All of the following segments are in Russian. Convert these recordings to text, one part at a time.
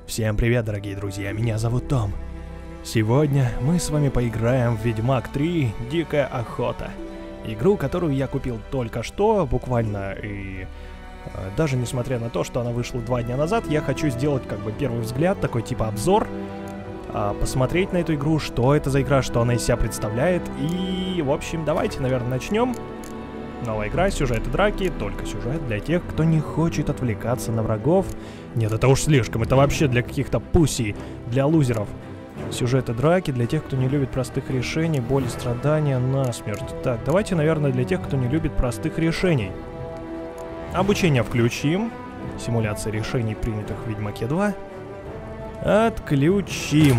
Всем привет, дорогие друзья, меня зовут Том. Сегодня мы с вами поиграем в Ведьмак 3: Дикая охота. Игру, которую я купил только что, буквально, и даже несмотря на то, что она вышла 2 дня назад, я хочу сделать как бы первый взгляд, такой типа обзор, посмотреть на эту игру, что это за игра, что она из себя представляет, и, в общем, давайте, наверное, начнем. Новая игра, сюжет и драки, только сюжет для тех, кто не хочет отвлекаться на врагов. Нет, это уж слишком, это вообще для каких-то пуссий, для лузеров. Сюжет и драки для тех, кто не любит простых решений, боли, страдания, насмерть. Так, давайте, наверное, для тех, кто не любит простых решений. Обучение включим. Симуляция решений, принятых в Ведьмаке 2. Отключим.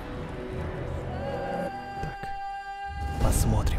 Так, посмотрим.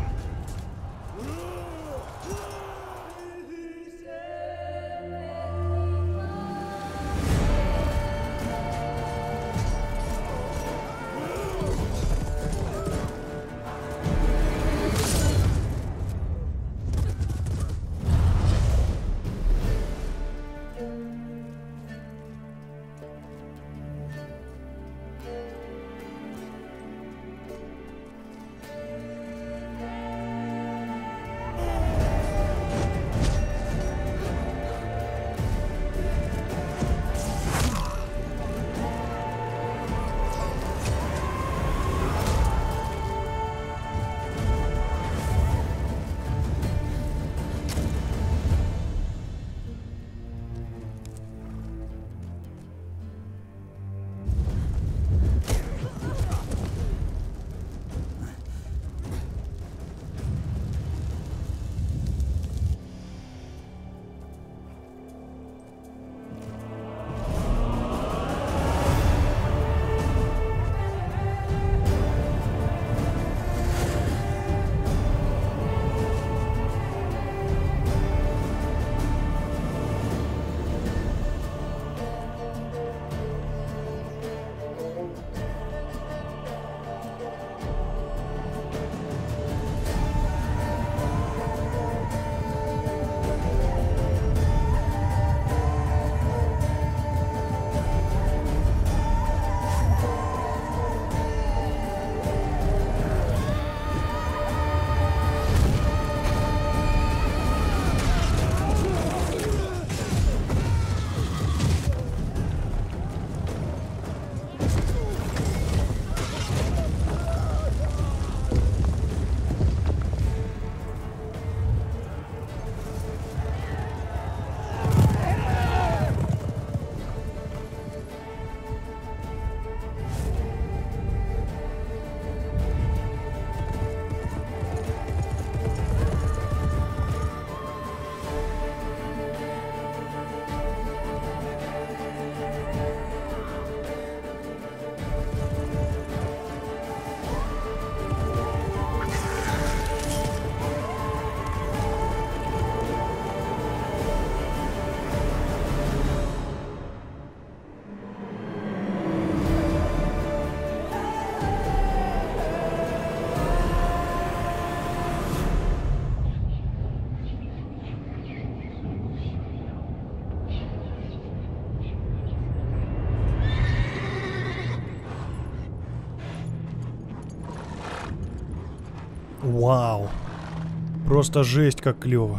Вау. Просто жесть, как клево.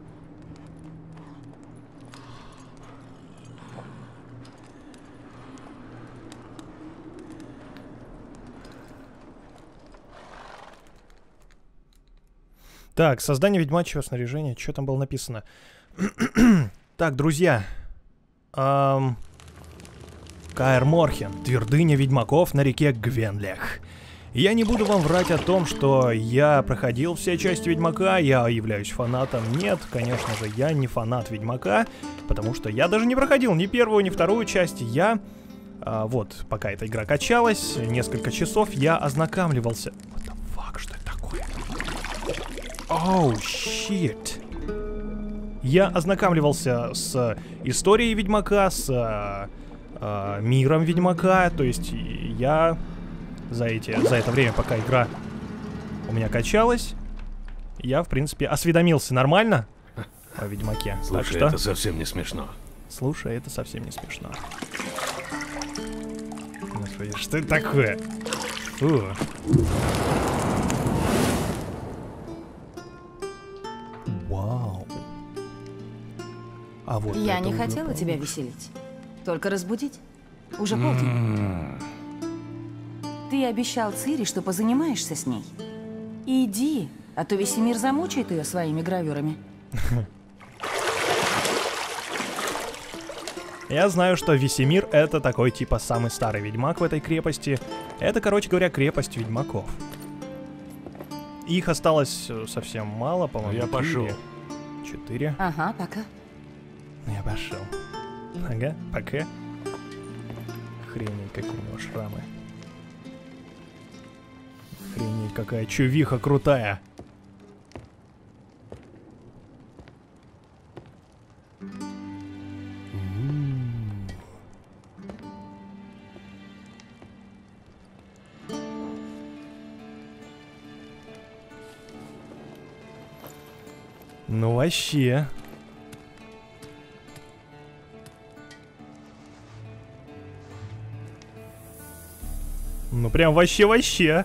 Так, создание ведьмачьего снаряжения. Что там было написано? Так, друзья. Каэр Морхен. Твердыня ведьмаков на реке Гвенлях. Я не буду вам врать о том, что я проходил все части Ведьмака, я являюсь фанатом. Нет, конечно же, я не фанат Ведьмака, потому что я даже не проходил ни первую, ни вторую часть. Я, вот, пока эта игра качалась, несколько часов я ознакомливался. What the fuck, что это такое? Оу, щит. Я ознакомливался с историей Ведьмака, с миром Ведьмака, то есть я... За это время, пока игра у меня качалась, я, в принципе, осведомился нормально о Ведьмаке. Слушай, так что... это совсем не смешно. Слушай, это совсем не смешно. Господи, что это такое? Фу. Вау. А вот Я это не уже хотела тебя получше. веселить. Только разбудить. Уже полдень. Ты обещал Цири, что позанимаешься с ней. Иди, а то весь мир замучает ее своими гравюрами. Я знаю, что Весемир — это такой типа самый старый ведьмак в этой крепости. Это, короче говоря, крепость ведьмаков. Их осталось совсем мало, по-моему. Я пошел. 4. Ага, пока. Я пошел. Ага, пока. Охренеть, какие у него шрамы. Охренеть, какая чувиха крутая. Ну вообще. Ну прям вообще.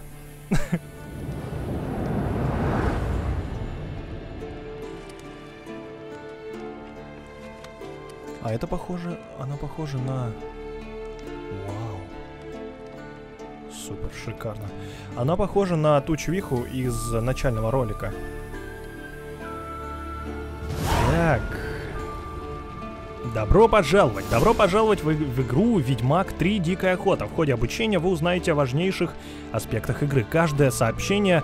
А это похоже, она похожа на... Вау. Супер, шикарно. Она похожа на ту чувиху из начального ролика. Так. Добро пожаловать в игру Ведьмак 3 Дикая Охота. В ходе обучения вы узнаете о важнейших аспектах игры. Каждое сообщение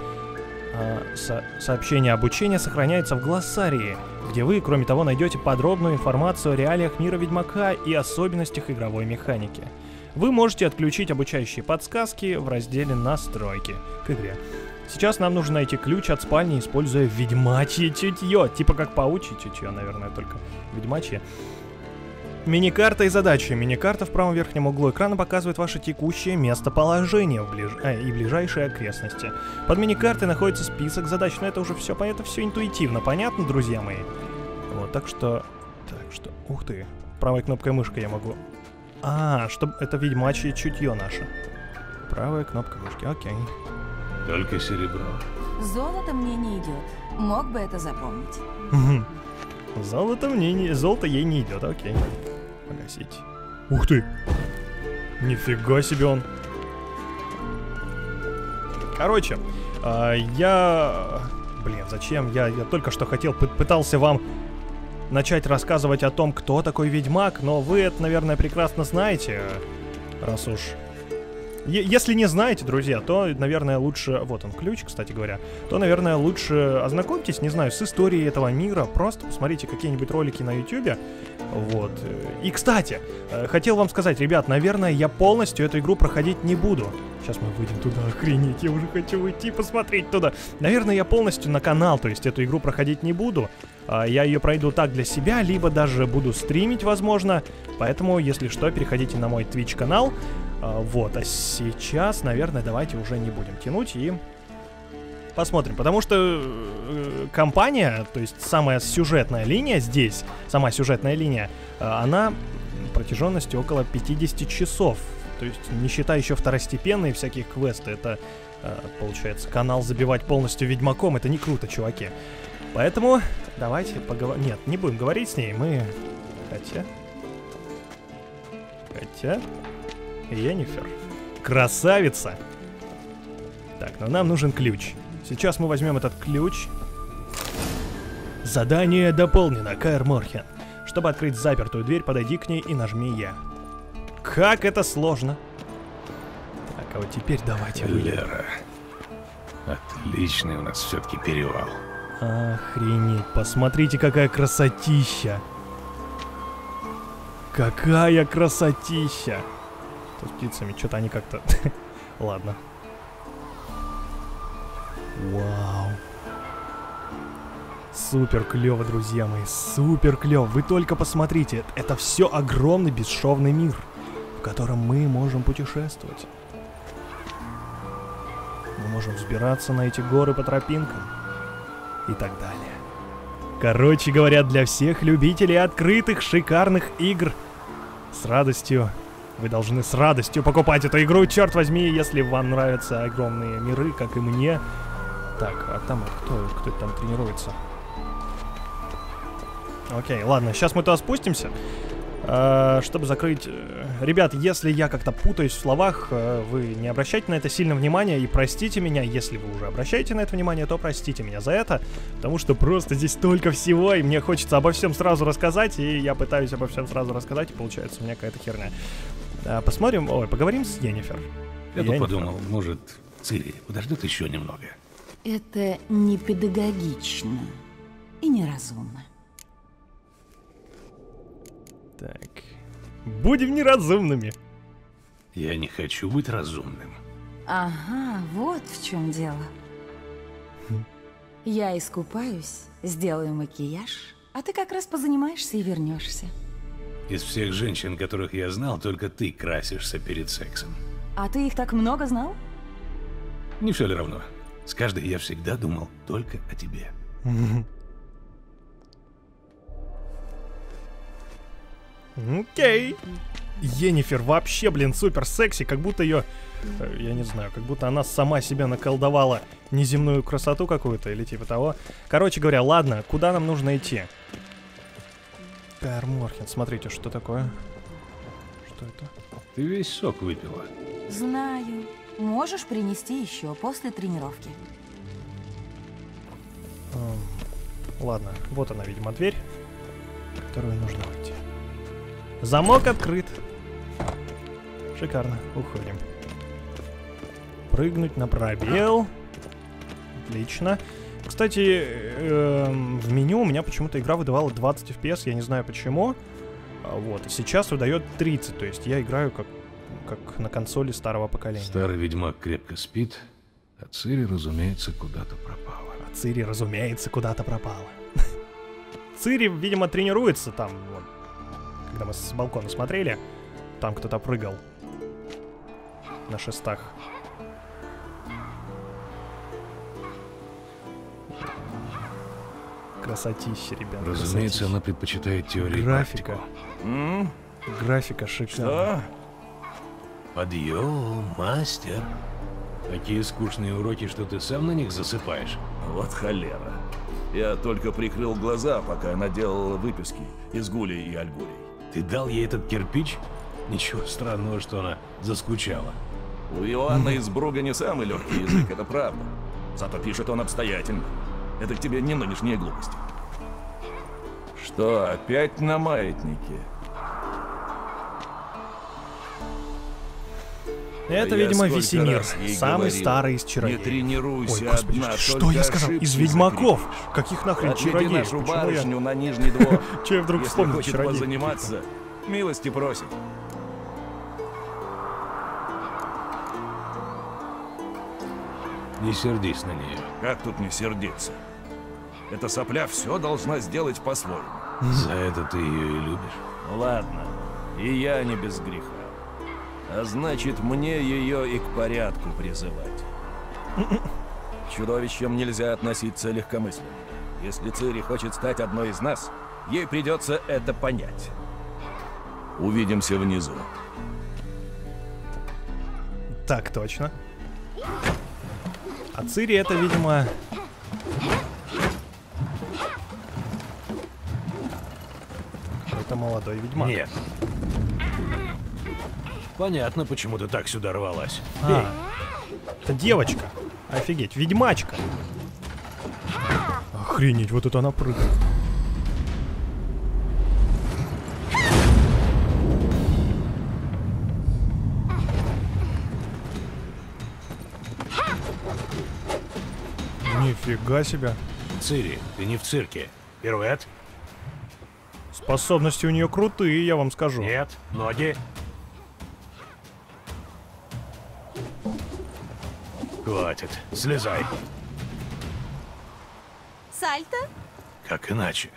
обучения сохраняется в глоссарии, где вы, кроме того, найдете подробную информацию о реалиях мира Ведьмака и особенностях игровой механики. Вы можете отключить обучающие подсказки в разделе «Настройки» к игре. Сейчас нам нужно найти ключ от спальни, используя ведьмачье чутье. Типа как паучье чутье, наверное, только ведьмачье. Миникарта и задачи. Миникарта в правом верхнем углу экрана показывает ваше текущее местоположение и ближайшие окрестности. Под миникартой находится список задач, но это уже все интуитивно понятно, друзья мои. Вот, так что... Ух ты. Правой кнопкой мышкой я могу... чтобы это ведьмачье чутье наше. Правая кнопка мышки, окей. Только серебро. Золото мне не идет. Мог бы это запомнить. Золото ей не идет, окей. Погасить. Ух ты! Нифига себе он. Короче, Блин, зачем? Я только что пытался вам начать рассказывать о том, кто такой ведьмак, но вы это, наверное, прекрасно знаете, раз уж... Если не знаете, друзья, то, наверное, лучше... Вот он, ключ, кстати говоря. То, наверное, лучше ознакомьтесь, не знаю, с историей этого мира. Просто посмотрите какие-нибудь ролики на YouTube. Вот. И, кстати, хотел вам сказать, ребят, наверное, я полностью эту игру проходить не буду. Сейчас мы выйдем туда, охренеть, я уже хочу уйти посмотреть туда. Наверное, я полностью на канал, то есть эту игру проходить не буду. Я ее пройду так для себя, либо даже буду стримить, возможно. Поэтому, если что, переходите на мой Twitch канал. Вот, а сейчас, наверное, давайте уже не будем тянуть и посмотрим. Потому что компания, то есть самая сюжетная линия здесь, сама сюжетная линия, она протяженностью около 50 часов. То есть не считая еще второстепенные всякие квесты. Это, получается, канал забивать полностью ведьмаком. Это не круто, чуваки. Поэтому давайте поговорим. Нет, не будем говорить с ней. Мы... Хотя... Йеннифер. Красавица! Так, но нам нужен ключ. Сейчас мы возьмем этот ключ. Задание дополнено, Каэр Морхен. Чтобы открыть запертую дверь, подойди к ней и нажми «Я». Как это сложно! Так, а вот теперь давайте выйдем. Лера. Отличный у нас все-таки перевал. Охренеть, посмотрите, какая красотища! Какая красотища! С птицами, что-то они как-то... Ладно. Вау. Супер клево, друзья мои, супер клево. Вы только посмотрите, это все огромный бесшовный мир, в котором мы можем путешествовать. Мы можем взбираться на эти горы по тропинкам и так далее. Короче говоря, для всех любителей открытых, шикарных игр с радостью Вы должны с радостью покупать эту игру, черт возьми, если вам нравятся огромные миры, как и мне. Так, а там кто там тренируется? Окей, ладно, сейчас мы туда спустимся, чтобы закрыть... Ребят, если я как-то путаюсь в словах, вы не обращайте на это сильно внимания и простите меня. Если вы уже обращаете на это внимание, то простите меня за это, потому что просто здесь столько всего, и мне хочется обо всем сразу рассказать, и я пытаюсь обо всем сразу рассказать, и получается у меня какая-то херня. Поговорим с Йеннифер. Я тут подумал, может, Цири подождет еще немного. Это не педагогично и неразумно. Так, будем неразумными. Я не хочу быть разумным. Ага, вот в чем дело. Я искупаюсь, сделаю макияж, а ты как раз позанимаешься и вернешься. Из всех женщин, которых я знал, только ты красишься перед сексом. А ты их так много знал? Не все ли равно? С каждой я всегда думал только о тебе. Окей. Йеннифер вообще, блин, супер секси, как будто ее, я не знаю, как будто она сама себя наколдовала неземную красоту какую-то или типа того. Короче говоря, ладно, куда нам нужно идти? Каэр Морхен, смотрите, что такое? Что это? Ты весь сок выпила. Знаю. Можешь принести еще после тренировки. Ладно, вот она, видимо, дверь, в которую нужно войти. Замок открыт. Шикарно, уходим. Прыгнуть на пробел. Отлично. Кстати, в меню у меня почему-то игра выдавала 20 FPS, я не знаю почему. Вот, сейчас выдает 30, то есть я играю как на консоли старого поколения. Старый ведьмак крепко спит, а Цири, разумеется, куда-то пропала. Цири, разумеется, куда-то пропала. Цири, видимо, тренируется там, вот. Когда мы с балкона смотрели, там кто-то прыгал на шестах. Красотища, ребят. Разумеется, она предпочитает теорию. Графика. Графика шикарная. Подъем, мастер. Такие скучные уроки, что ты сам на них засыпаешь. Вот холера. Я только прикрыл глаза, пока она делала выписки из Гулей и Альгулей. Ты дал ей этот кирпич? Ничего странного, что она заскучала. У Иоанна из Бруга не самый легкий язык, это правда. Зато пишет он обстоятельно. Это к тебе не нынешние глупости. Что, опять на маятнике? Это, Я видимо, сколько Весемир, раз ей самый говорил, старый из не чародеев. тренируйся Ой, господи, одна, что только я сказал? ошибки Из ведьмаков? закрепишь. Каких нахрен Отведи чародеев? нашу Почему барышню я... на Нижний двор. Че я вдруг Если вспомнил хочет чародеев? позаниматься, милости просит. Не сердись на нее. Как тут не сердиться? Эта сопля все должна сделать по-своему. За это ты ее и любишь. Ладно, и я не без греха. А значит, мне ее и к порядку призывать. К чудовищам нельзя относиться легкомысленно. Если Цири хочет стать одной из нас, ей придется это понять. Увидимся внизу. Так точно. А Цири это, видимо... Это молодой ведьмак. Нет. Понятно, почему ты так сюда рвалась. Это девочка. Офигеть, ведьмачка. Охренеть, вот это она прыгает. Нифига себе. Цири, ты не в цирке. Пируэт? Способности у нее крутые, я вам скажу. Нет. Ноги? Хватит. Слезай. Сальто? Как иначе?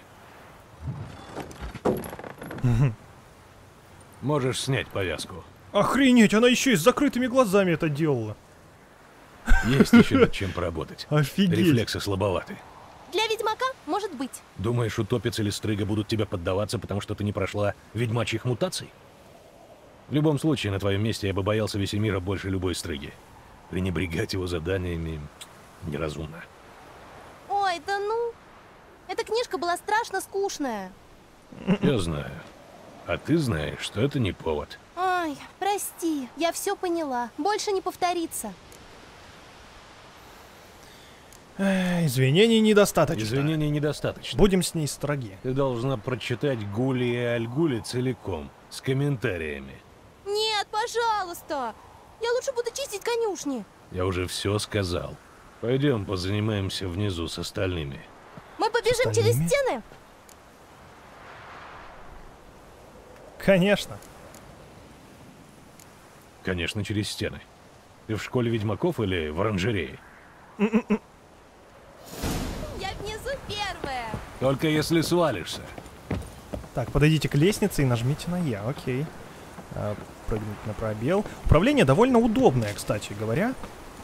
Можешь снять повязку. Охренеть, она еще и с закрытыми глазами это делала. Есть еще над чем поработать. Офигеть. Рефлексы слабоваты. Для ведьмака может быть. Думаешь, утопец или стрыга будут тебе поддаваться, потому что ты не прошла ведьмачьих мутаций? В любом случае, на твоем месте я бы боялся Весемира больше любой стрыги. Пренебрегать его заданиями неразумно. Ой, да ну. Эта книжка была страшно скучная. Я знаю. А ты знаешь, что это не повод. Ой, прости, я все поняла. Больше не повторится. Извинений недостаточно. Извинений недостаточно. Будем с ней строги. Ты должна прочитать Гули и Альгули целиком, с комментариями. Нет, пожалуйста. Я лучше буду чистить конюшни. Я уже все сказал. Пойдем позанимаемся внизу с остальными. Мы побежим через остальными? стены? Конечно. Конечно, через стены. Ты в школе ведьмаков или в оранжерее? Я внизу первая. Только если свалишься. Так, подойдите к лестнице и нажмите на «Я». Окей. Прыгнуть на пробел. Управление довольно удобное, кстати говоря.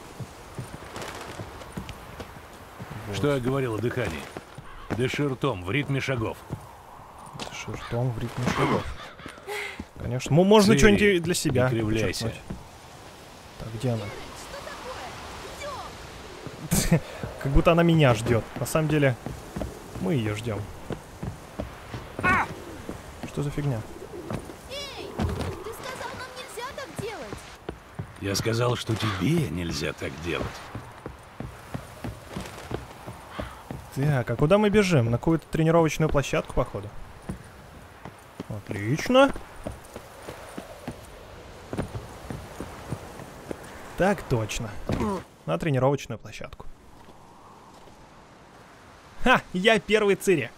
Вот. Что я говорил о дыхании? Дыши ртом в ритме шагов. Ширтом в ритме шагов. Конечно. Можно Цири, что-нибудь для себя. не кривляйся. подчеркнуть. Так, где она? Что такое? Идем. Как будто она меня ждет. На самом деле, мы ее ждем. Что за фигня? Эй, ты сказал, нам нельзя так делать. Я сказал, что тебе нельзя так делать. Так, а куда мы бежим? На какую-то тренировочную площадку, походу. Отлично. Так точно. На тренировочную площадку. Ха! Я первый Цири.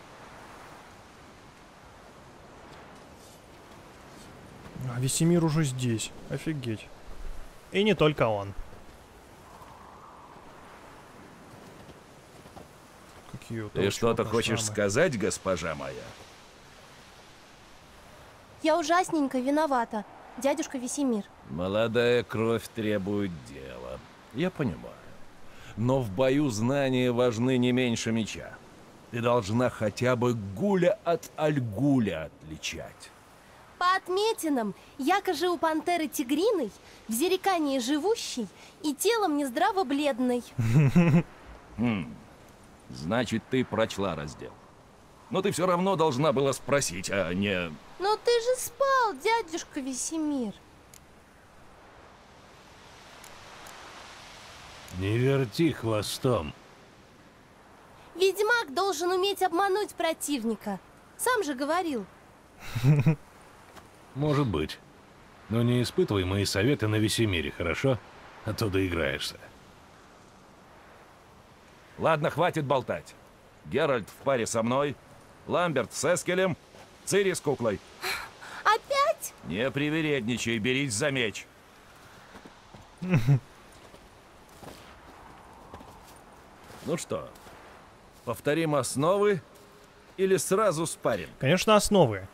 А Весемир уже здесь. Офигеть. И не только он. Какие Ты что-то хочешь сказать, госпожа моя? Я ужасненько виновата, дядюшка Весемир. Молодая кровь требует дела. Я понимаю. Но в бою знания важны не меньше меча. Ты должна хотя бы Гуля от Альгуля отличать. По отметинам, якоже у пантеры тигриной, в зерикании живущей и телом нездраво бледной. Значит, ты прочла раздел. Но ты все равно должна была спросить, а не... Но ты же спал, дядюшка Весемир. Не верти хвостом. Ведьмак должен уметь обмануть противника. Сам же говорил. Может быть. Но не испытывай мои советы на Весемире, хорошо? А то доиграешься. Ладно, хватит болтать. Геральт в паре со мной, Ламберт с Эскелем, Цири с куклой. Опять? Не привередничай, берись за меч. Ну что, повторим основы или сразу спарим? Конечно, основы.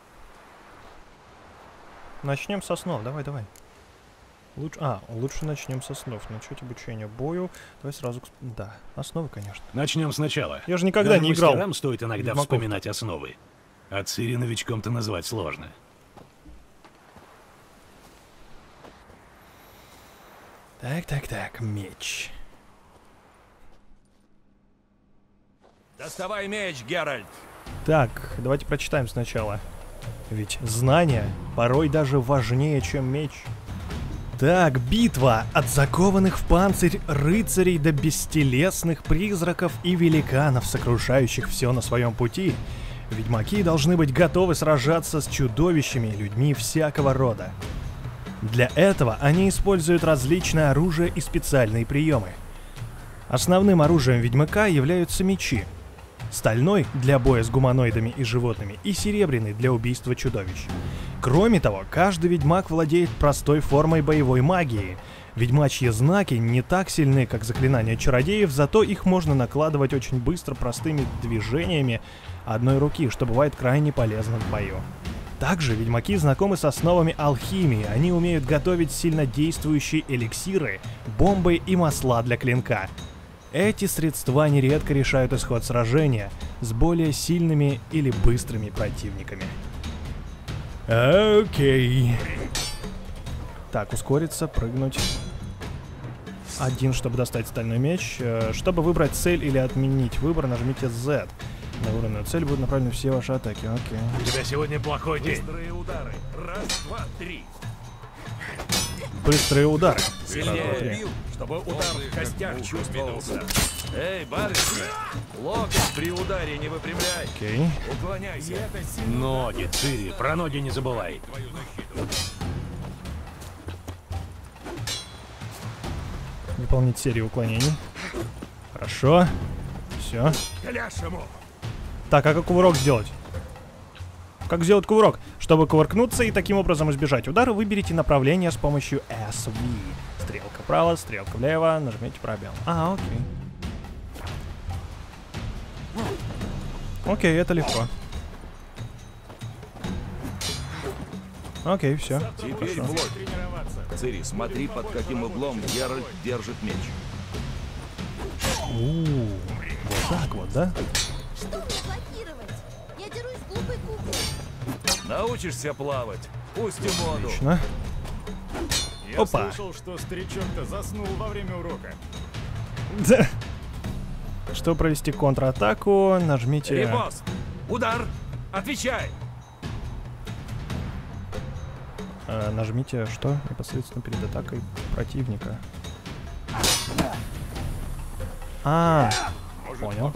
Начнем с основ. Давай, давай. Лучше начнем с основ. Начать обучение бою. Давай сразу... Да, основы, конечно. Начнем сначала. Я же никогда Даже не играл. мастерам стоит иногда Ведьмаков. вспоминать основы. А Цири новичком-то назвать сложно. Так, меч. Доставай меч, Геральт! Так, давайте прочитаем сначала. Ведь знания порой даже важнее, чем меч. Так, битва от закованных в панцирь рыцарей до бестелесных призраков и великанов, сокрушающих все на своем пути. Ведьмаки должны быть готовы сражаться с чудовищами и людьми всякого рода. Для этого они используют различное оружие и специальные приемы. Основным оружием ведьмака являются мечи. Стальной для боя с гуманоидами и животными и серебряный для убийства чудовищ. Кроме того, каждый ведьмак владеет простой формой боевой магии. Ведьмачьи знаки не так сильны, как заклинания чародеев, зато их можно накладывать очень быстро простыми движениями одной руки, что бывает крайне полезно в бою. Также ведьмаки знакомы с основами алхимии, они умеют готовить сильнодействующие эликсиры, бомбы и масла для клинка. Эти средства нередко решают исход сражения с более сильными или быстрыми противниками. Окей. Так, ускориться, прыгнуть. 1, чтобы достать стальной меч. Чтобы выбрать цель или отменить выбор, нажмите Z. На выбранную цель будут направлены все ваши атаки. Окей. У тебя сегодня плохой день. Быстрые удары. Раз, два, три. Быстрые удары. Сильнее 3. бил, чтобы удар в костях чувствовался. Эй, барышня, локоть при ударе не выпрямляй. Окей. Уклоняйся. Ноги, Цири, про ноги не забывай. Выполнить серию уклонений. Хорошо. Все. Кляш ему. Так, а как кувырок сделать? Как сделать кувырок? Чтобы кувыркнуться и таким образом избежать удара, выберите направление с помощью SV. Стрелка вправо, стрелка влево, нажмите пробел. А, окей. Окей, это легко. Окей, все. Теперь вплоть. Цири, смотри, под каким углом Геральт держит меч. Вот так вот, да? Что мне блокировать? Я дерусь с глупой куклой. Научишься плавать. Пусти воду. Отлично. Я Опа. слышал, что старичок-то заснул во время урока. Да. Чтобы провести контратаку, нажмите... Репост. Удар. Отвечай. Нажмите что? Непосредственно перед атакой противника. Понял.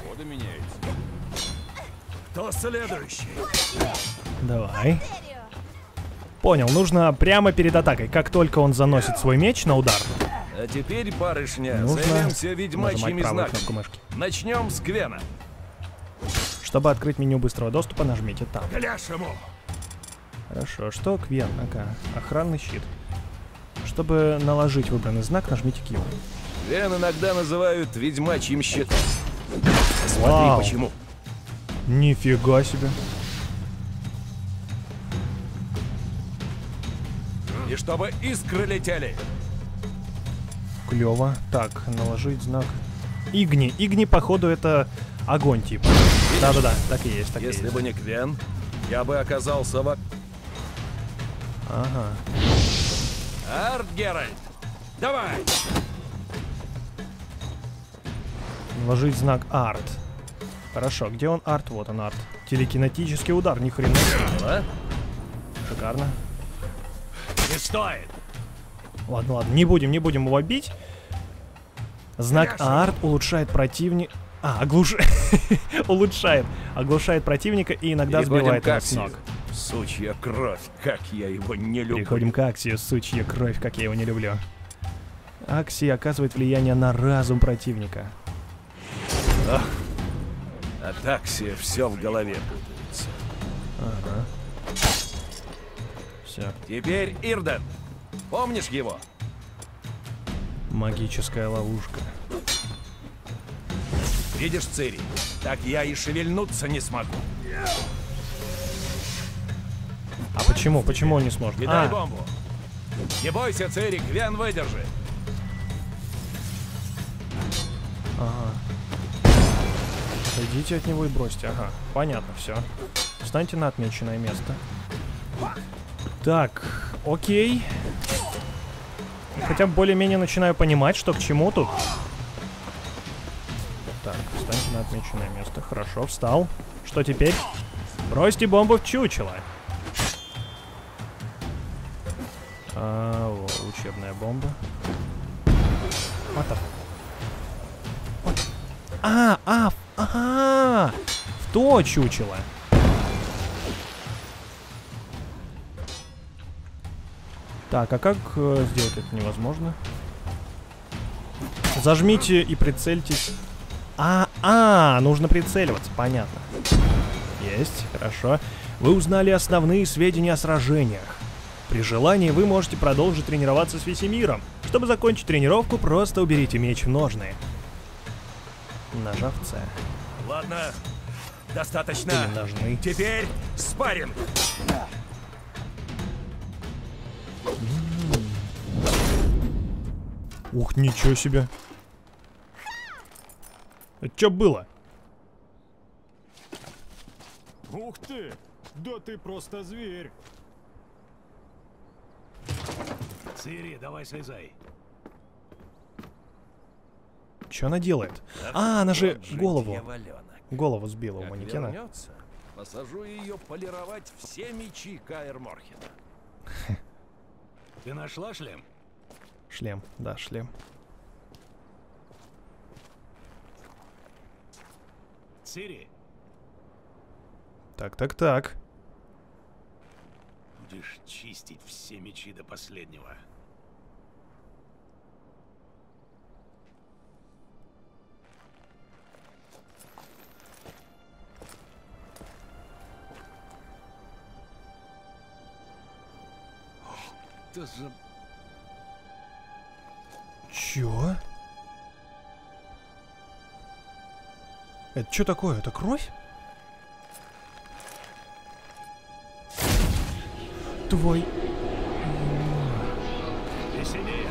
Кто следующий? Давай. Понял, нужно прямо перед атакой. Как только он заносит свой меч на удар, А теперь, барышня, нужно займемся нажимать ведьмачьими правую знаками. кнопку мышки. Начнем с Гвена. Чтобы открыть меню быстрого доступа, нажмите там. Кляш ему. Хорошо, что Квен? Ага, охранный щит. Чтобы наложить выбранный знак, нажмите Q. Гвен иногда называют ведьмачьим щитом. Смотри, Вау. почему. Нифига себе. И чтобы искры летели. Клево. Так, наложить знак. Игни. Игни, походу, это огонь типа. Да-да-да, так и есть, так и Если есть. бы не Гвен, я бы оказался в... Ага. Арт Геральт, давай! Наложить знак арт. Хорошо, где он арт? Вот он арт. Телекинетический удар, ни хрена себе. А? Шикарно. Не стоит. Ладно, ладно, не будем его бить. Знак арт улучшает противника. Улучшает. Оглушает противника и иногда Переходим сбивает к нас с Аксию. ног. Сучья кровь, как я его не люблю. Переходим к Аксию, сучья кровь, как я его не люблю. Аксия оказывает влияние на разум противника. От Аксия все в голове путается. Ага. Все. Теперь Ирден. Помнишь его? Магическая ловушка. Видишь, Цири? Так я и шевельнуться не смогу. А почему? Почему он не сможет? Кидай бомбу. Не бойся, Цири, Гвен выдержит. Ага. Отойдите от него и бросьте. Ага, понятно, все. Встаньте на отмеченное место. Так, окей. Хотя более-менее начинаю понимать, что к чему тут. Так, встаньте на отмеченное место. Хорошо, встал. Что теперь? Бросьте бомбу в чучело. Учебная бомба. Вот так. Ага, в то чучело. Так, а как сделать это невозможно? Зажмите и прицельтесь. Нужно прицеливаться, понятно. Есть, хорошо. Вы узнали основные сведения о сражениях. При желании вы можете продолжить тренироваться с Весемиром. Чтобы закончить тренировку, просто уберите меч в ножны. Нажав С. Ладно, достаточно. Или ножны. Теперь спарринг. Ух, ничего себе. Это что было? Ух ты! Да ты просто зверь! Цири, давай слезай. Что она делает? А, она же Вот голову. дьяволёнок. Голову сбила у Как манекена. вернется, посажу ее полировать все мечи Каэр Морхена. Ты нашла шлем? Шлем, да, шлем. Цири, Так. будешь чистить все мечи до последнего. Это же... Чё? Это что такое? Это кровь? Твой... Веселее!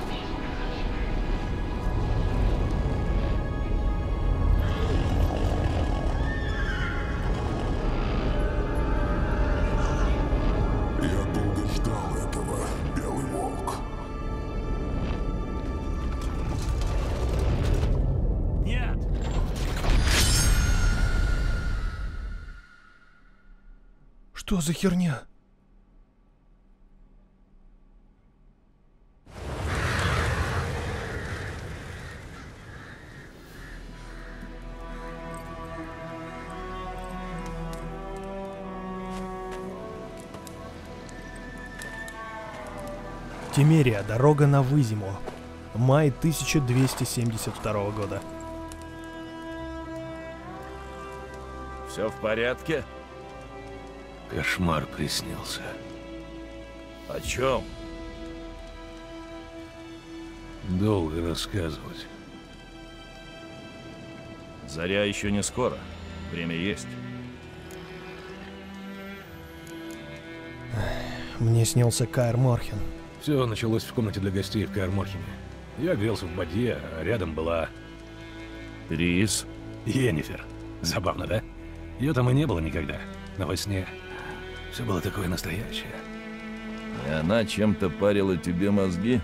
Я долго ждал этого, Белый Волк. Нет! Что за херня? Темерия. Дорога на Вызиму. Май 1272 года. Все в порядке? Кошмар приснился. О чем? Долго рассказывать. Заря еще не скоро. Время есть. Мне снился Каэр Морхен. Все началось в комнате для гостей в Каэр Морхене. Я грелся в бадье, а рядом была Трис. Йеннифер. Забавно, да? Ее там и не было никогда. Но во сне все было такое настоящее. И она чем-то парила тебе мозги?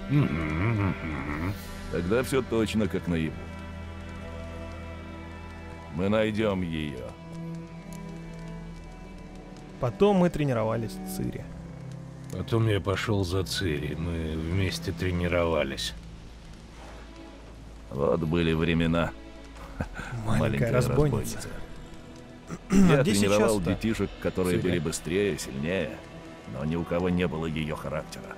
Тогда все точно как наяву. Мы найдем ее. Потом мы тренировались в Цири. Потом я пошел за Цири. Мы вместе тренировались. Вот были времена. Маленькая разбойница. Я Где тренировал сейчас-то детишек, которые Цири? были быстрее, сильнее, но ни у кого не было ее характера.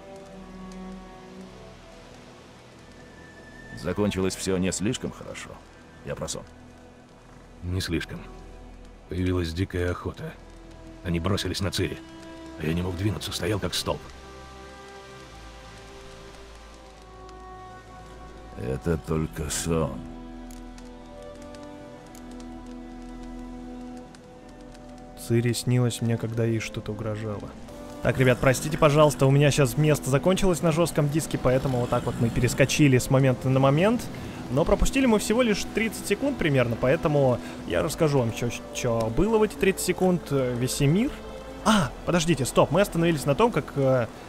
Закончилось все не слишком хорошо. Я про сон. Не слишком. Появилась дикая охота. Они бросились на Цири. А я не мог двинуться, стоял как столб. Это только сон. Цири снилось мне, когда ей что-то угрожало. Так, ребят, простите, пожалуйста, у меня сейчас место закончилось на жестком диске, поэтому вот так вот мы перескочили с момента на момент. Но пропустили мы всего лишь 30 секунд примерно, поэтому я расскажу вам, что было в эти 30 секунд. Весемир. А, подождите, стоп, мы остановились на том, как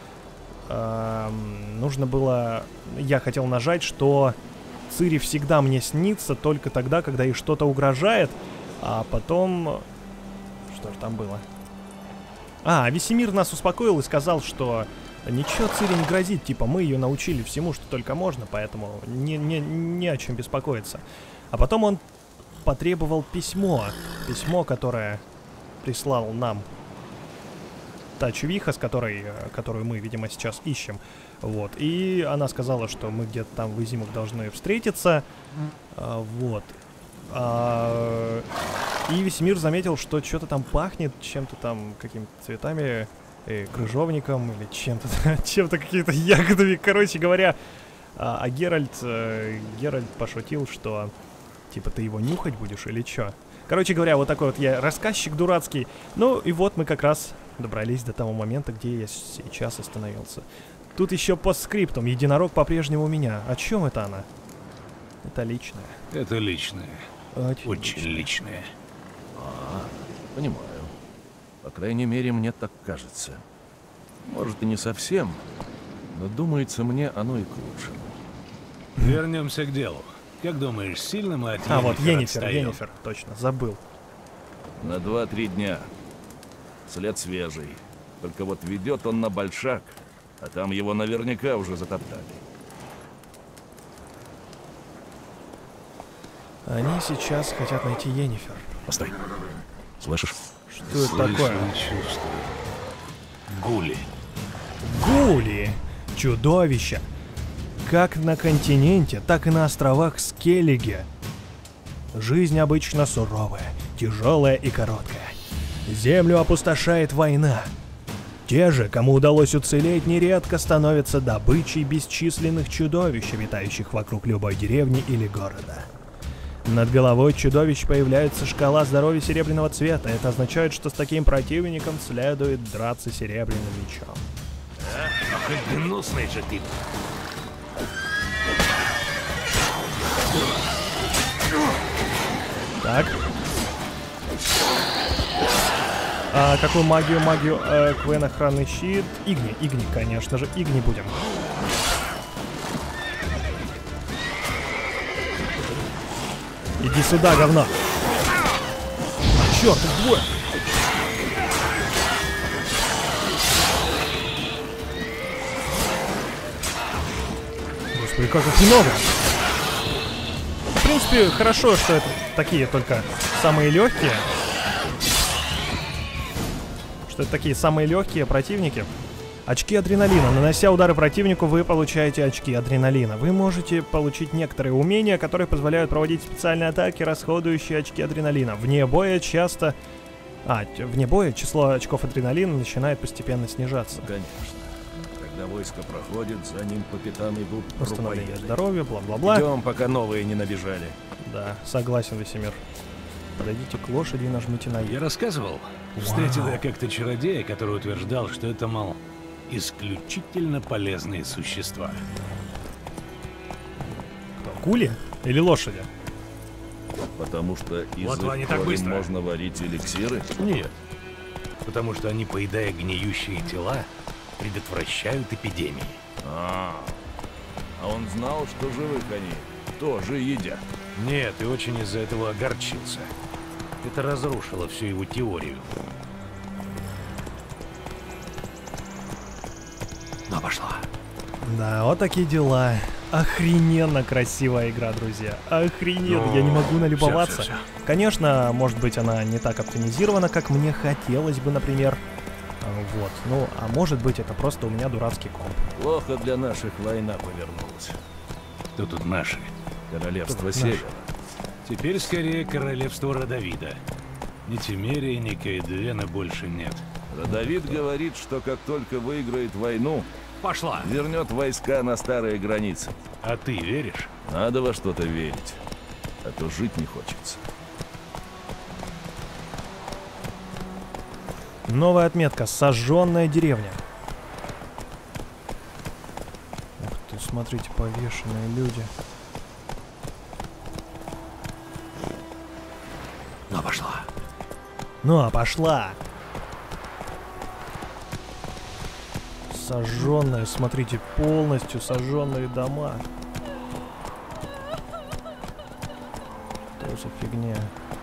нужно было... Я хотел нажать, что Цири всегда мне снится только тогда, когда ей что-то угрожает, а потом... Что же там было? А, Весемир нас успокоил и сказал, что ничего Цири не грозит, типа мы ее научили всему, что только можно, поэтому не о чем беспокоиться. А потом он потребовал письмо, которое прислал нам та чувиха, которую мы, видимо, сейчас ищем. Вот, и она сказала, что мы где-то там в Изимах должны встретиться, вот. И Весемир заметил, что что-то там пахнет чем-то там, какими-то цветами, крыжовником или чем-то какими-то ягодами, короче говоря. А Геральт пошутил, что типа ты его нюхать будешь или чё? Короче говоря, вот такой вот я рассказчик дурацкий. Ну и вот мы как раз добрались до того момента, где я сейчас остановился. Тут еще постскриптум. Единорог по-прежнему у меня. О чем это она? Это личное. Это личное. Очень личное. личное. Понимаю. По крайней мере, мне так кажется. Может, и не совсем, Но думается мне, оно и к лучшему. Вернемся к делу. Как думаешь, сильно мы от А, вот Йеннифер отстаём? Йеннифер, точно, забыл. На 2-3 дня. След свежий. Только вот ведет он на Большак, а там его наверняка уже затоптали. Они сейчас хотят найти Йеннифер. Постой. Слышишь? Что это такое? Чувствую. Гули. Гули! Чудовища! Как на континенте, так и на островах Скеллиге. Жизнь обычно суровая, тяжелая и короткая. Землю опустошает война. Те же, кому удалось уцелеть, нередко становятся добычей бесчисленных чудовищ, обитающих вокруг любой деревни или города. Над головой чудовищ появляется шкала здоровья серебряного цвета. Это означает, что с таким противником следует драться серебряным мечом. Ах, и гнусный же ты. Так. А какую магию? Квен, охранный щит. Игни, конечно же. Игни будем. Иди сюда, говно. Черт, их двое. Господи, как их много. В принципе, хорошо, что это такие только самые легкие. Что это такие самые легкие противники. Очки адреналина. Нанося удары противнику, вы получаете очки адреналина. Вы можете получить некоторые умения, которые позволяют проводить специальные атаки, расходующие очки адреналина. Вне боя число очков адреналина начинает постепенно снижаться. Конечно. Когда войско проходит, за ним по пятам идут Восстановление трупоеды. здоровья, бла-бла-бла. Идем, пока новые не набежали. Да, согласен, Весемир. Подойдите к лошади и нажмите на Я «Е». рассказывал. Встретил я как-то чародея, который утверждал, что это, мол, исключительно полезные существа. Кто, гули или лошади? Потому что из Вот они их так крови быстро. можно варить эликсиры. Нет. Потому что они, поедая гниющие тела, предотвращают эпидемии. А он знал, что живых они тоже едят. Нет, и очень из-за этого огорчился. Это разрушило всю его теорию. Но пошла. Да, вот такие дела. Охрененно красивая игра, друзья. Охрененно, я не могу налюбоваться. всё. Конечно, может быть, она не так оптимизирована, как мне хотелось бы, например. Вот, ну, а может быть, это просто у меня дурацкий комп. Плохо для наших война повернулась. Кто тут наши? Королевство Тут Севера. Теперь скорее королевство Родовида. Ни Тимерии, ни Каэдвена больше нет. Родовид говорит, что как только выиграет войну, Пошла! вернет войска на старые границы. А ты веришь? Надо во что-то верить, а то жить не хочется. Новая отметка. Сожженная деревня. Ух ты, смотрите, повешенные люди. Но пошла. Ну, а пошла. Сожженные, смотрите, полностью сожженные дома. Что за фигня?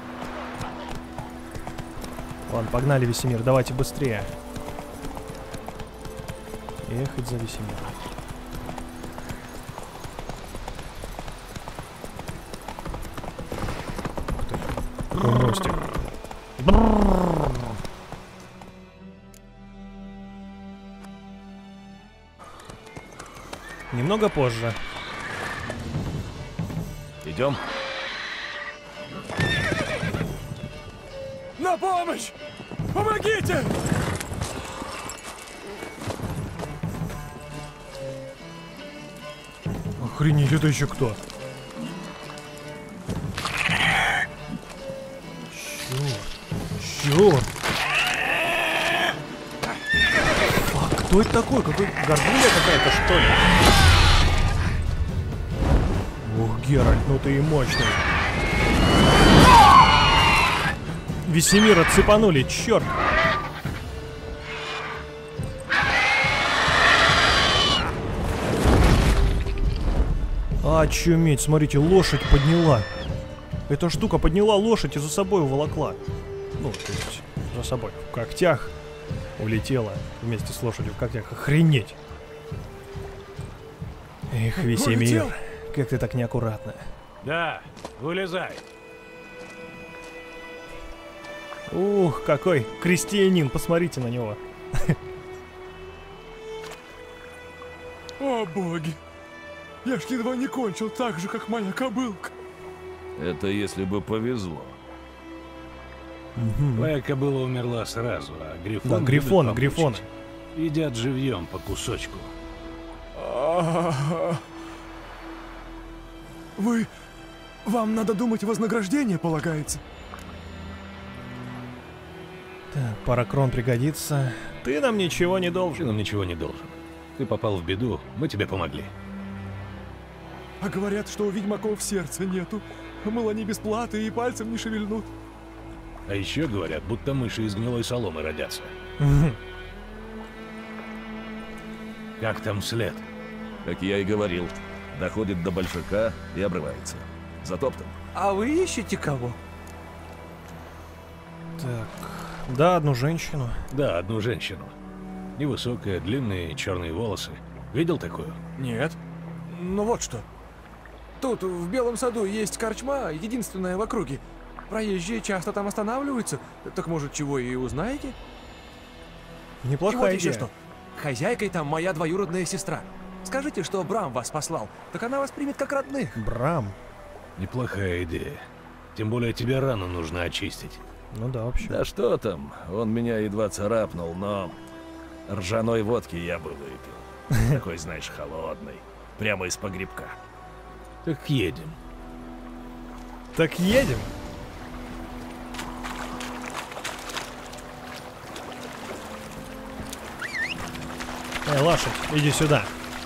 Ладно, погнали, Весемир, давайте быстрее. Ехать за Весемиром. Ух ты, какой мостик. Брррр. Немного позже. Идем? На помощь! Помогите! Охренеть, это еще кто? Черт! А кто это такой? Какой горгулья какая-то, что ли? Ух, Геральт, ну ты и мощный. Весемира цепанули, черт! Очуметь, смотрите, лошадь подняла. Эта штука подняла лошадь и за собой уволокла. Ну, то есть, за собой. В когтях улетела вместе с лошадью в когтях. Охренеть. Эх, Весемир, как ты так неаккуратно. Да, вылезай. Ух, какой крестьянин, посмотрите на него. О, боги! Я ж едва не кончил так же, как моя кобылка. Это если бы повезло. Твоя кобыла умерла сразу, а Грифон... Да, Грифон, любит Грифон. помучить. Едят живьем по кусочку. Вам надо думать, вознаграждение полагается. Так, пара крон пригодится. Ты нам ничего не Ты должен. нам ничего не должен. Ты попал в беду, мы тебе помогли. А говорят, что у ведьмаков сердца нету. Мол, они без платы и пальцем не шевельнут. А еще говорят, будто мыши из гнилой соломы родятся. Как там след? Как я и говорил, доходит до большака и обрывается. Затоптан. А вы ищете кого? Так, да, одну женщину. Да, одну женщину. Невысокая, длинные черные волосы. Видел такую? Нет. Ну вот что. Тут, в Белом саду, есть корчма, единственная в округе. Проезжие часто там останавливаются. Так может, чего и узнаете? И Неплохая вот еще идея. что. Хозяйкой там моя двоюродная сестра. Скажите, что Брам вас послал, так она вас примет как родных. Брам. Неплохая идея. Тем более тебе рану нужно очистить. Ну да, вообще. Да что там, он меня едва царапнул, но ржаной водки я бы выпил. Такой, знаешь, холодный. Прямо из погребка. Так едем. Так едем. Лошадь, иди сюда.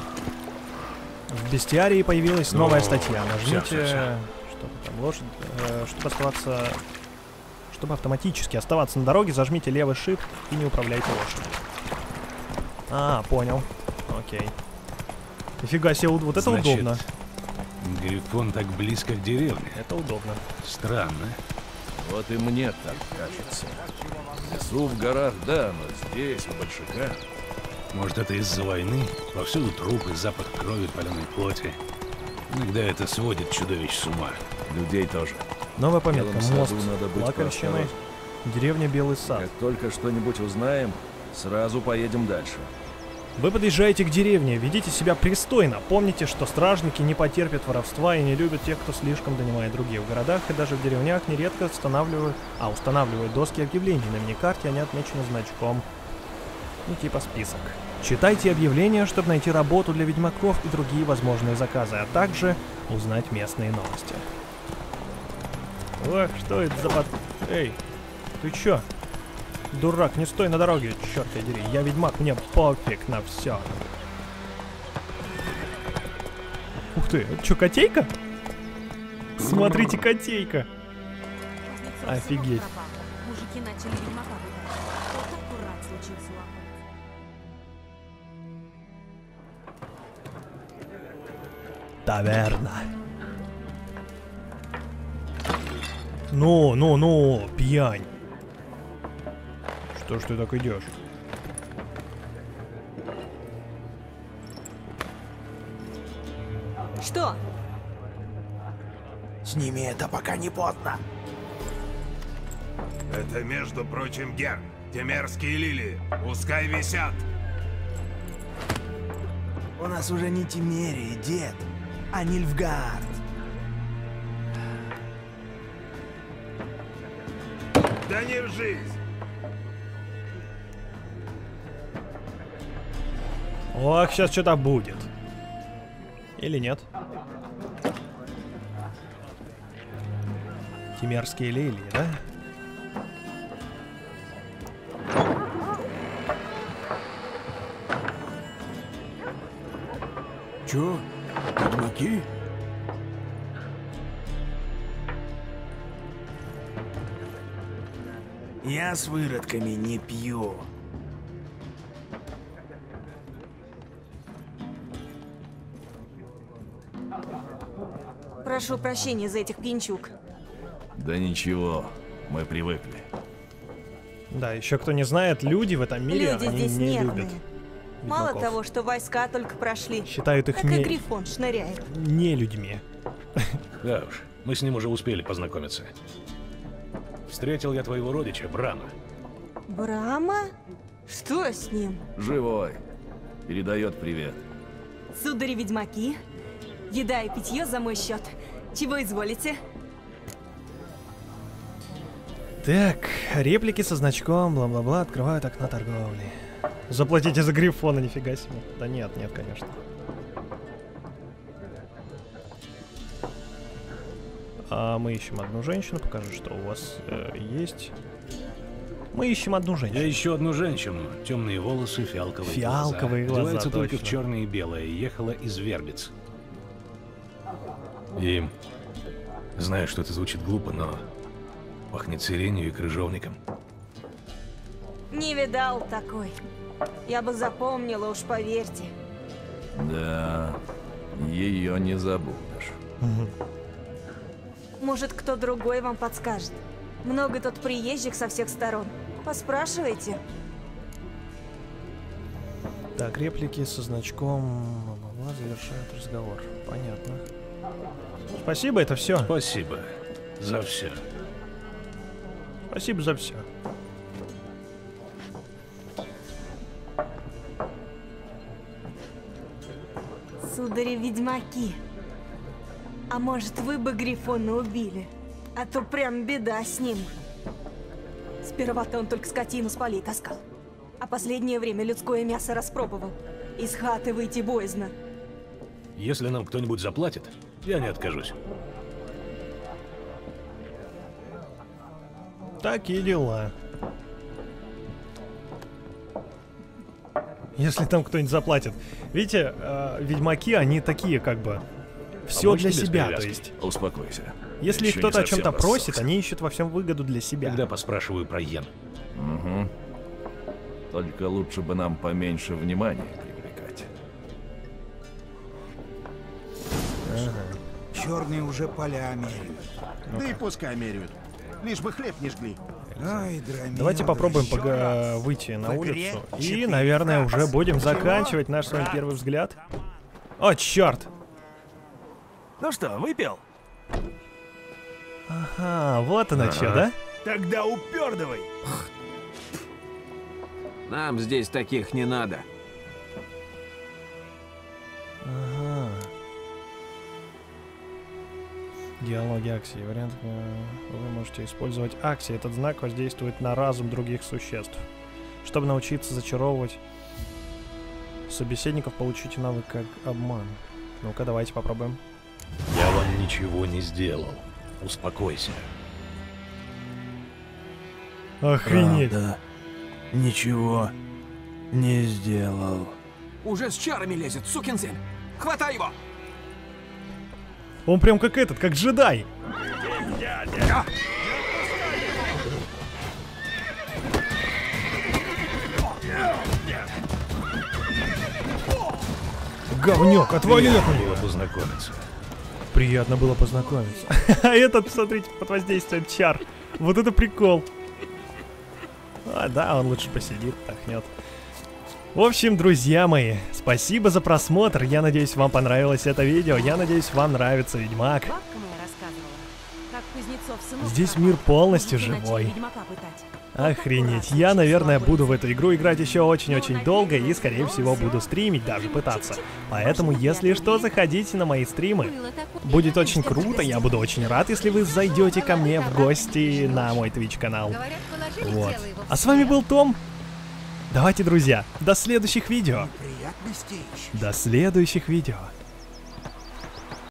В бестиарии появилась новая статья. Нажмите, всё. чтобы там лошадь, чтобы оставаться, чтобы автоматически оставаться на дороге, зажмите левый shift и не управляйте лошадью. А, понял. Окей. Нифига себе, вот это Значит, удобно. Грифон так близко к деревне. Это удобно. Странно. Вот и мне так кажется. В лесу, в горах, да, но здесь, у большака. Может, это из-за войны? Повсюду трупы, запах крови, паленой плоти. Иногда это сводит чудовищ с ума. Людей тоже. Новая В пометка. Белом Мост. саду надо быть Плакальщины. поосторожнее. Деревня Белый Сад. Как только что-нибудь узнаем, сразу поедем дальше. Вы подъезжаете к деревне, ведите себя пристойно. Помните, что стражники не потерпят воровства и не любят тех, кто слишком донимает других. В городах и даже в деревнях нередко устанавливают доски объявлений. На миникарте они отмечены значком. Ну, типа список. Читайте объявления, чтобы найти работу для ведьмаков и другие возможные заказы, а также узнать местные новости. Ох, что это за Эй, ты чё? Дурак, не стой на дороге, черт я дери. Я ведьмак, мне пофиг на все. Ух ты, это что, котейка? Смотрите, котейка. Офигеть. Мужики начали ведьмака выбирать. Вот аккурат случился лапа. Таверна. Ну, пьянь. Что ж ты так идешь? Что? Сними это, пока не поздно. Это, между прочим, Гер. Те мерзкие лилии. Пускай висят. У нас уже не Тимерия, дед, а Нильфгард. Да не в жизнь. Ох, сейчас что-то будет. Или нет? Тимерские лилии, да? Чё? Ведьмаки? Я с выродками не пью. Прошу прощения за этих пьянчуг. Да ничего, мы привыкли. Да, еще кто не знает, люди в этом мире, Люди они здесь не нервные. любят Мало ведьмаков. того, что войска только прошли, Считают их так и Грифон шныряет. не людьми. Да уж, мы с ним уже успели познакомиться. Встретил я твоего родича, Брама. Брама? Что с ним? Живой. Передает привет. Судари-ведьмаки? Еда и питье за мой счет. Чего изволите? Так, реплики со значком, бла-бла-бла, открывают окна торговли. Заплатите за Грифона, нифига себе. Да нет, конечно. А мы ищем одну женщину, покажи, что у вас есть. Мы ищем одну женщину. Я ищу одну женщину. Темные волосы, фиалковые глаза. Фиалковые глаза, Одевается только в точно. черное и белое. Ехала из Вербиц. И знаю, что это звучит глупо, но пахнет сиренью и крыжовником. Не видал такой. Я бы запомнила, уж поверьте. Да, ее не забудешь. Может, кто другой вам подскажет. Много тут приезжих со всех сторон. Поспрашивайте. Так, реплики со значком, бла-бла-бла, завершают разговор. Понятно. Спасибо, это все. Спасибо за все. Спасибо за все. Судари-ведьмаки. А может, вы бы Грифона убили? А то прям беда с ним. Сперва-то он только скотину с полей таскал. А последнее время людское мясо распробовал. Из хаты выйти боязно. Если нам кто-нибудь заплатит, я не откажусь. Такие дела. Если там кто-нибудь заплатит. Видите, ведьмаки, они такие как бы... Все Помочь для тебе с себя, то перевязкой? есть. Успокойся. Если Еще кто-то не о чем-то совсем просит, рассосался. они ищут во всем выгоду для себя. Тогда поспрашиваю про Йен. Угу. Только лучше бы нам поменьше внимания привлекать. Черные уже поля меряют. Да и пускай меряют. Лишь бы хлеб не жгли. Ай, Драмир, Давайте попробуем еще раз. выйти на В игре улицу. И, 4 наверное, раз. уже будем Чего? заканчивать наш с вами первый взгляд. О, черт! Ну что, выпил? Ага, вот оно что, да? Тогда упердывай. Нам здесь таких не надо. Ага. Диалоги Аксии. Вариант, вы можете использовать Аксии. Этот знак воздействует на разум других существ. Чтобы научиться зачаровывать собеседников, получите навык как обман. Ну-ка, давайте попробуем. Я вам ничего не сделал. Успокойся. Охренеть. Правда, ничего не сделал. Уже с чарами лезет, сукин сын. Хватай его! Он прям как этот, как джедай. Говнюк, отвали от меня. Было познакомиться. Приятно было познакомиться. А этот, смотрите, под воздействием чар. Вот это прикол. А, да, он лучше посидит, отдохнет. В общем, друзья мои, спасибо за просмотр. Я надеюсь, вам понравилось это видео. Я надеюсь, вам нравится Ведьмак. Бабка моя рассказывала, как Кузнецов сынок Здесь пропал. мир полностью Будете начать живой. ведьмака пытать. Охренеть. Я, наверное, буду в эту игру играть еще очень-очень долго и, скорее всего, буду стримить, даже пытаться. Поэтому, если что, заходите на мои стримы. Будет очень круто, я буду очень рад, если вы зайдете ко мне в гости на мой Twitch канал. Вот. А с вами был Том. Давайте, друзья, до следующих видео. До следующих видео.